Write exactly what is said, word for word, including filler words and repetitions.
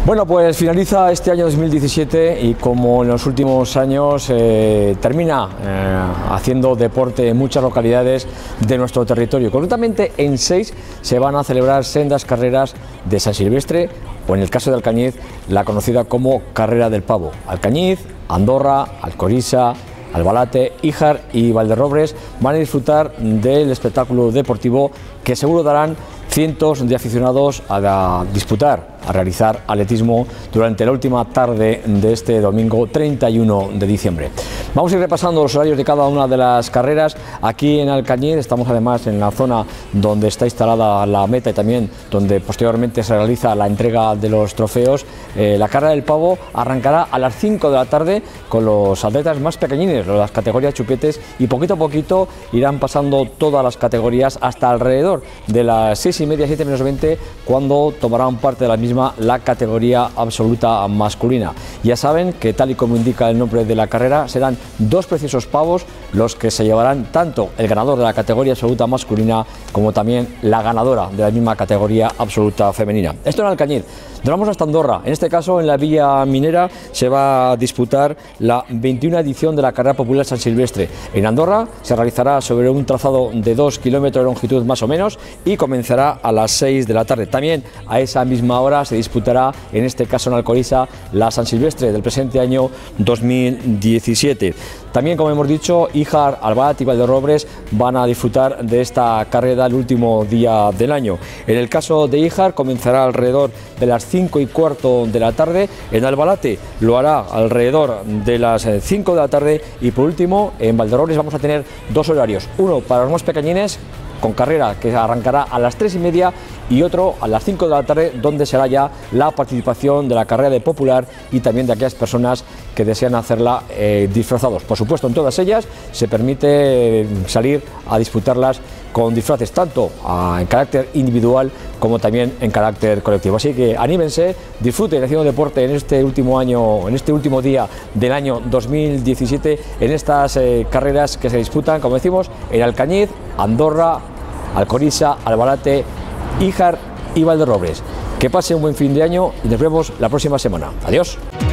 Bueno, pues finaliza este año dos mil diecisiete y como en los últimos años eh, termina eh, haciendo deporte en muchas localidades de nuestro territorio. Concretamente en seis se van a celebrar sendas carreras de San Silvestre o en el caso de Alcañiz la conocida como Carrera del Pavo. Alcañiz, Andorra, Alcoriza, Albalate, Híjar y Valderrobres van a disfrutar del espectáculo deportivo que seguro darán cientos de aficionados a disputar, a realizar atletismo durante la última tarde de este domingo treinta y uno de diciembre. Vamos a ir repasando los horarios de cada una de las carreras. Aquí en Alcañiz estamos además en la zona donde está instalada la meta y también donde posteriormente se realiza la entrega de los trofeos. Eh, la carrera del pavo arrancará a las cinco de la tarde con los atletas más pequeñines, las categorías chupetes, y poquito a poquito irán pasando todas las categorías hasta alrededor de las seis y media, siete menos veinte, cuando tomarán parte de la misma la categoría absoluta masculina. Ya saben que, tal y como indica el nombre de la carrera, serán dos preciosos pavos los que se llevarán tanto el ganador de la categoría absoluta masculina como también la ganadora de la misma categoría absoluta femenina. Esto en Alcañiz. Nos vamos hasta Andorra. En este caso, en la Villa Minera se va a disputar la veintiuna edición de la Carrera Popular San Silvestre. En Andorra se realizará sobre un trazado de dos kilómetros de longitud más o menos y comenzará a las seis de la tarde. También a esa misma hora se disputará, en este caso en Alcoriza, la San Silvestre del presente año dos mil diecisiete. También, como hemos dicho, Híjar, Albalate y Valderrobres van a disfrutar de esta carrera el último día del año. En el caso de Híjar comenzará alrededor de las cinco y cuarto de la tarde, en Albalate lo hará alrededor de las cinco de la tarde y por último en Valderrobres vamos a tener dos horarios, uno para los más pequeñines con carrera que arrancará a las tres y media y otro a las cinco de la tarde, donde será ya la participación de la carrera de popular y también de aquellas personas que desean hacerla eh, disfrazados. Por supuesto, en todas ellas se permite salir a disputarlas con disfraces tanto a, en carácter individual como también en carácter colectivo. Así que anímense, disfruten haciendo deporte en este último año, en este último día del año dos mil diecisiete, en estas eh, carreras que se disputan, como decimos, en Alcañiz, Andorra, Alcoriza, Albalate, Híjar y Valderrobres. Que pase un buen fin de año y nos vemos la próxima semana. Adiós.